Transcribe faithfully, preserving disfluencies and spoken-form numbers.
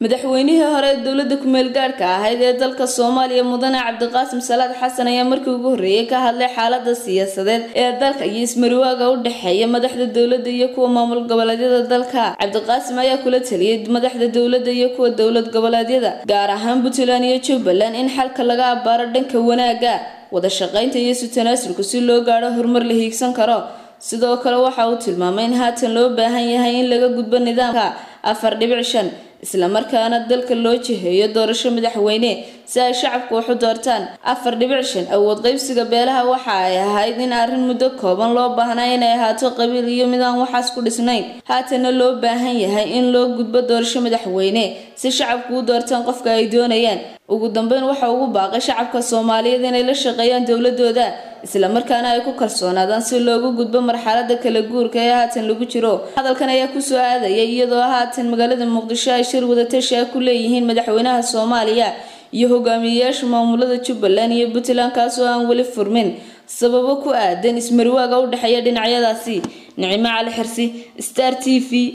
madaxweynihii hore ee dawladda ku meel gaarka ahayd ee dalka Soomaaliya Mudane Cabdiqaasim Salaad Xasan ayaa markii ugu horeeyay ka hadlay xaaladda siyaasadeed ee dalka iyo ismariwaaga u dhaxeeya madaxda dawladda iyo kuwa maamul goboleedyada dalka. Cabdiqaasim ayaa kula taliyay madaxda dawladda iyo kuwa dawlad goboleedyada gaar ahaan Puntland iyo Jubbaland in xalka laga abaaro dhanka wanaaga wada shaqaynta iyo isu tanaasulka si loo gaaro horumar la hiigsan karo. sidoo kale waxa uu tilmaamay in haatan loo baahan yahay in laga gudbo nidaamka afar dhibic shan isla markaana dalka loo jiheeyo doorasho madaxweyne si ay shacabku wax u doortaan. afar dhibic shan awood qaybsiga beelaha waxa ay ahayd in arrin muddo kooban loo baahnaa inay ahaato qabiil iyo midaan waxaas ku dhisnayn. haatan loo baahan yahay in loo gudbo doorasho madaxweyne si shacabku u doortaan qofka ay doonayaan. ugu dambeyn waxa ugu baaqay shacabka Soomaaliyeed inay la shaqeeyaan dawladooda isla markaana ay ku kalsoonaadaan si loogu gudbo marxaladda kala guurka ee haatan lagu jiro. hadalkan ayaa ku soo aadaya iyadoo haatan magaalada Muqdisho ay shir wada tashi ku leeyihiin madaxweynaha Soomaaliya iyo hogaamiyayaasha maamulada Jubbaland iyo Puntland kaas oo aan wali furmin sababo ku aadan ismariwaaga u dhaxeeya dhinacyadaasi. Nicimo Cali Xirsi, Star T V.